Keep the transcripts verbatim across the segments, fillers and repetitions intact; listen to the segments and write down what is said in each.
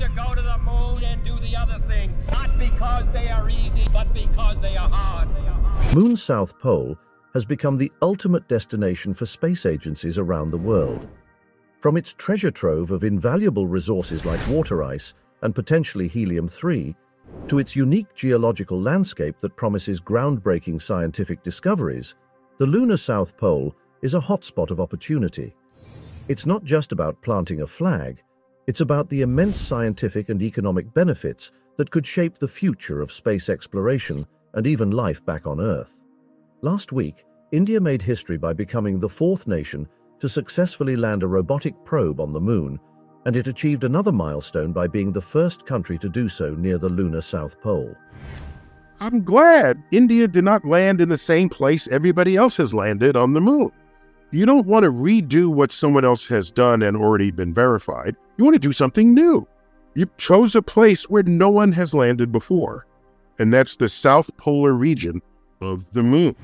to go to the moon and do the other thing, not because they are easy, but because they are hard. Moon's South Pole has become the ultimate destination for space agencies around the world. From its treasure trove of invaluable resources like water ice and potentially helium three, to its unique geological landscape that promises groundbreaking scientific discoveries, the lunar South Pole is a hotspot of opportunity. It's not just about planting a flag, it's about the immense scientific and economic benefits that could shape the future of space exploration and even life back on Earth. Last week, India made history by becoming the fourth nation to successfully land a robotic probe on the moon, and it achieved another milestone by being the first country to do so near the lunar South Pole. I'm glad India did not land in the same place everybody else has landed on the moon. You don't want to redo what someone else has done and already been verified. You want to do something new. You chose a place where no one has landed before, and that's the South Polar region of the moon.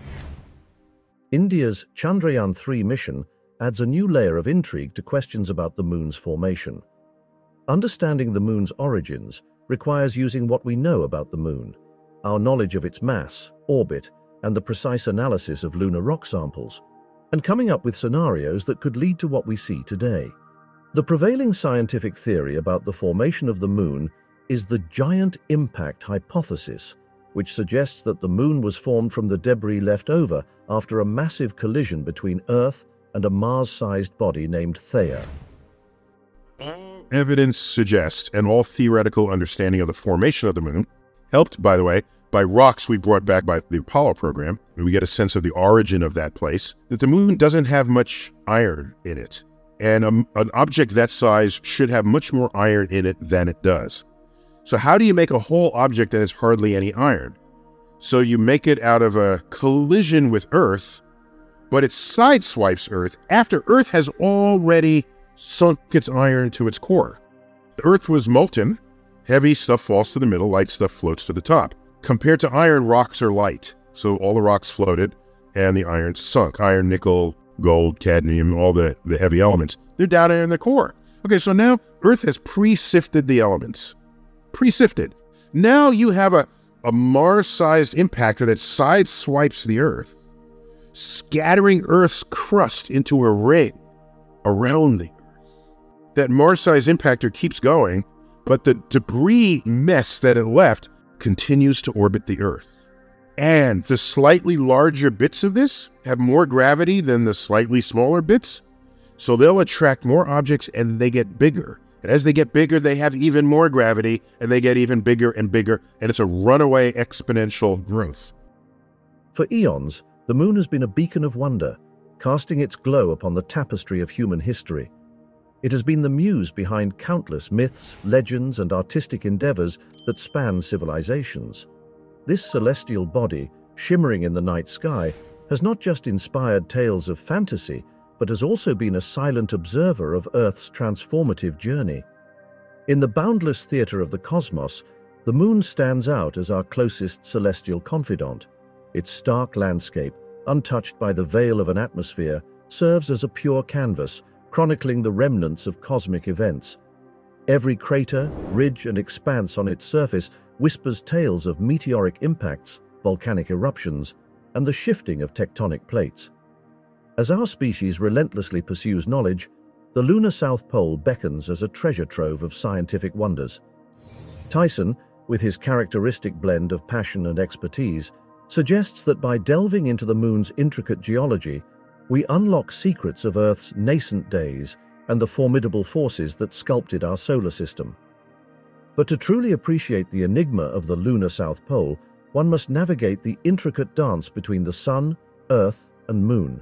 India's Chandrayaan three mission adds a new layer of intrigue to questions about the moon's formation. Understanding the moon's origins requires using what we know about the moon, our knowledge of its mass, orbit, and the precise analysis of lunar rock samples, and coming up with scenarios that could lead to what we see today. The prevailing scientific theory about the formation of the moon is the giant impact hypothesis, which suggests that the moon was formed from the debris left over after a massive collision between Earth and a Mars-sized body named Theia. Evidence suggests, and all theoretical understanding of the formation of the moon, helped, by the way, by rocks we brought back by the Apollo program, and we get a sense of the origin of that place, that the moon doesn't have much iron in it. And a, an object that size should have much more iron in it than it does. So how do you make a whole object that has hardly any iron? So you make it out of a collision with Earth, but it sideswipes Earth after Earth has already sunk its iron to its core. The Earth was molten, heavy stuff falls to the middle, light stuff floats to the top. Compared to iron, rocks are light, so all the rocks floated and the iron sunk. Iron, nickel, gold, cadmium, all the, the heavy elements, they're down there in the core. Okay, so now Earth has pre-sifted the elements. Pre-sifted. Now you have a, a Mars-sized impactor that sideswipes the Earth, scattering Earth's crust into a ring around the Earth. That Mars-sized impactor keeps going, but the debris mess that it left continues to orbit the Earth. And the slightly larger bits of this have more gravity than the slightly smaller bits, so they'll attract more objects and they get bigger. And as they get bigger, they have even more gravity and they get even bigger and bigger, and it's a runaway exponential growth. For eons, the moon has been a beacon of wonder, casting its glow upon the tapestry of human history. It has been the muse behind countless myths, legends, and artistic endeavors that span civilizations. This celestial body, shimmering in the night sky, has not just inspired tales of fantasy, but has also been a silent observer of Earth's transformative journey. In the boundless theater of the cosmos, the moon stands out as our closest celestial confidant. Its stark landscape, untouched by the veil of an atmosphere, serves as a pure canvas, chronicling the remnants of cosmic events. Every crater, ridge, and expanse on its surface whispers tales of meteoric impacts, volcanic eruptions, and the shifting of tectonic plates. As our species relentlessly pursues knowledge, the lunar South Pole beckons as a treasure trove of scientific wonders. Tyson, with his characteristic blend of passion and expertise, suggests that by delving into the moon's intricate geology, we unlock secrets of Earth's nascent days and the formidable forces that sculpted our solar system. But to truly appreciate the enigma of the lunar South Pole, one must navigate the intricate dance between the sun, Earth, and moon.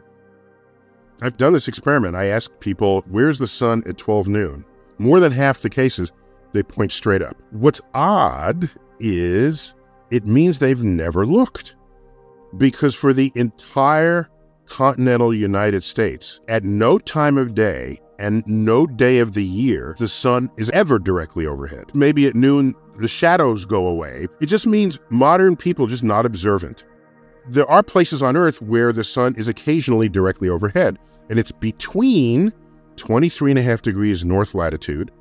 I've done this experiment. I asked people, where's the sun at twelve noon? More than half the cases, they point straight up. What's odd is it means they've never looked. Because for the entire continental United States, at no time of day and no day of the year, the sun is ever directly overhead. Maybe at noon, the shadows go away. It just means modern people just not observant. There are places on Earth where the sun is occasionally directly overhead, and it's between twenty-three and a half degrees north latitude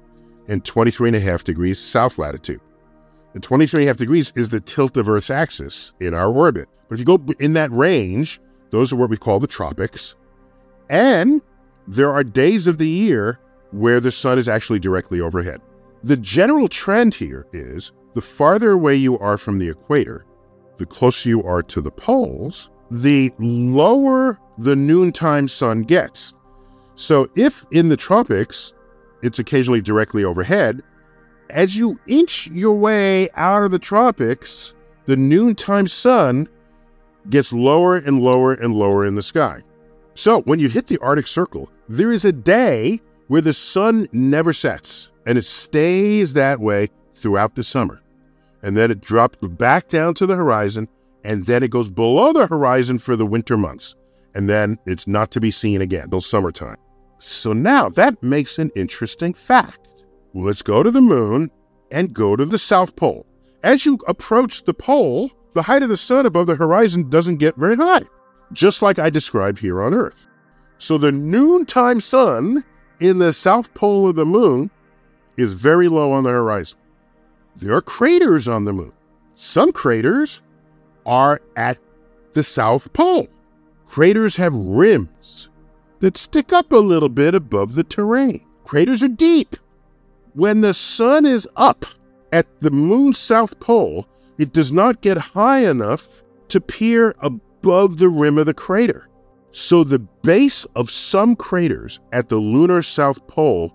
and twenty-three and a half degrees south latitude. And twenty-three and a half degrees is the tilt of Earth's axis in our orbit. But if you go in that range, those are what we call the tropics. And there are days of the year where the sun is actually directly overhead. The general trend here is the farther away you are from the equator, the closer you are to the poles, the lower the noontime sun gets. So if in the tropics, it's occasionally directly overhead, as you inch your way out of the tropics, the noontime sun gets lower and lower and lower in the sky. So when you hit the Arctic Circle, there is a day where the sun never sets, and it stays that way throughout the summer. And then it drops back down to the horizon, and then it goes below the horizon for the winter months. And then it's not to be seen again till summertime. So now that makes an interesting fact. Let's go to the moon and go to the South Pole. As you approach the pole, the height of the sun above the horizon doesn't get very high, just like I described here on Earth. So the noontime sun in the South Pole of the moon is very low on the horizon. There are craters on the moon. Some craters are at the South Pole. Craters have rims that stick up a little bit above the terrain. Craters are deep. When the sun is up at the moon's South Pole, it does not get high enough to peer above the rim of the crater. So the base of some craters at the lunar South Pole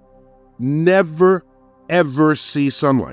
never, ever see sunlight.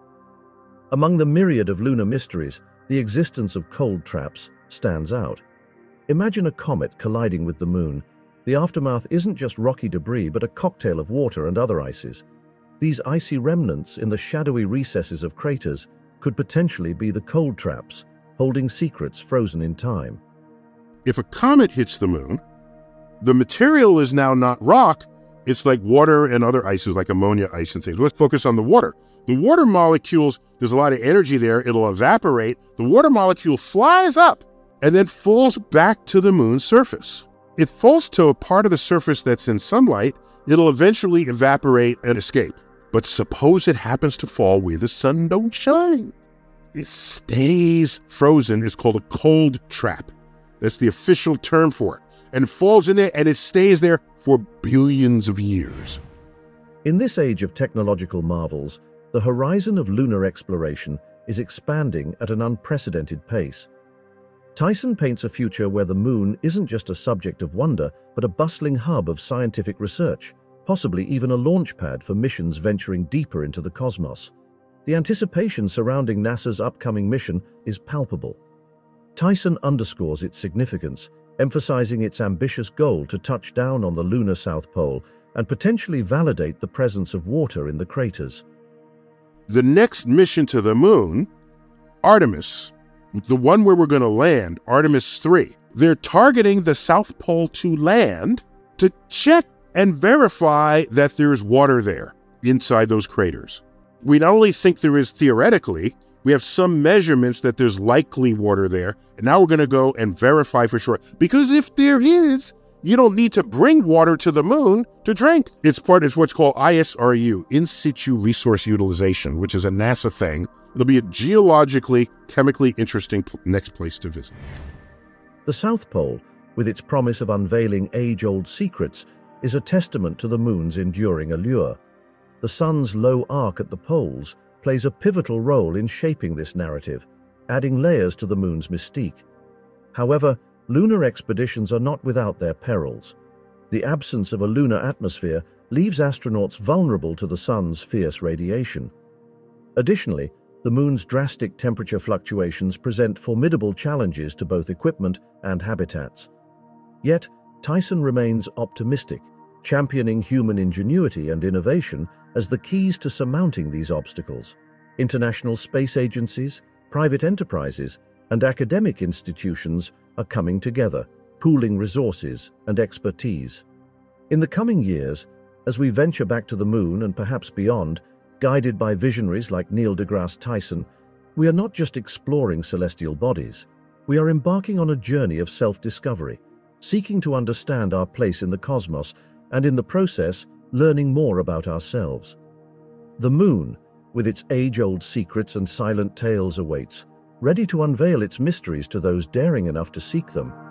Among the myriad of lunar mysteries, the existence of cold traps stands out. Imagine a comet colliding with the moon. The aftermath isn't just rocky debris, but a cocktail of water and other ices. These icy remnants in the shadowy recesses of craters could potentially be the cold traps, holding secrets frozen in time. If a comet hits the moon, the material is now not rock, it's like water and other ices, like ammonia ice and things. Let's focus on the water. The water molecules, there's a lot of energy there, it'll evaporate. The water molecule flies up and then falls back to the moon's surface. It falls to a part of the surface that's in sunlight, it'll eventually evaporate and escape. But suppose it happens to fall where the sun don't shine. It stays frozen. It's called a cold trap. That's the official term for it. And falls in there and it stays there for billions of years. In this age of technological marvels, the horizon of lunar exploration is expanding at an unprecedented pace. Tyson paints a future where the moon isn't just a subject of wonder, but a bustling hub of scientific research, possibly even a launch pad for missions venturing deeper into the cosmos. The anticipation surrounding NASA's upcoming mission is palpable. Tyson underscores its significance, emphasizing its ambitious goal to touch down on the lunar South Pole and potentially validate the presence of water in the craters. The next mission to the moon, Artemis, the one where we're going to land, Artemis three, they're targeting the South Pole to land to check and verify that there's water there inside those craters. We not only think there is theoretically, we have some measurements that there's likely water there, and now we're going to go and verify for sure. Because if there is, you don't need to bring water to the moon to drink. It's part of what's called I S R U, in situ resource utilization, which is a NASA thing. It'll be a geologically, chemically interesting next place to visit. The South Pole, with its promise of unveiling age-old secrets, is a testament to the moon's enduring allure. The sun's low arc at the poles plays a pivotal role in shaping this narrative, adding layers to the moon's mystique. However, lunar expeditions are not without their perils. The absence of a lunar atmosphere leaves astronauts vulnerable to the sun's fierce radiation. Additionally, the moon's drastic temperature fluctuations present formidable challenges to both equipment and habitats. Yet, Tyson remains optimistic, championing human ingenuity and innovation as the keys to surmounting these obstacles. International space agencies, private enterprises, and academic institutions are coming together, pooling resources and expertise. In the coming years, as we venture back to the moon and perhaps beyond, guided by visionaries like Neil deGrasse Tyson, we are not just exploring celestial bodies. We are embarking on a journey of self-discovery, seeking to understand our place in the cosmos and, in the process, learning more about ourselves. The moon, with its age-old secrets and silent tales, awaits, ready to unveil its mysteries to those daring enough to seek them.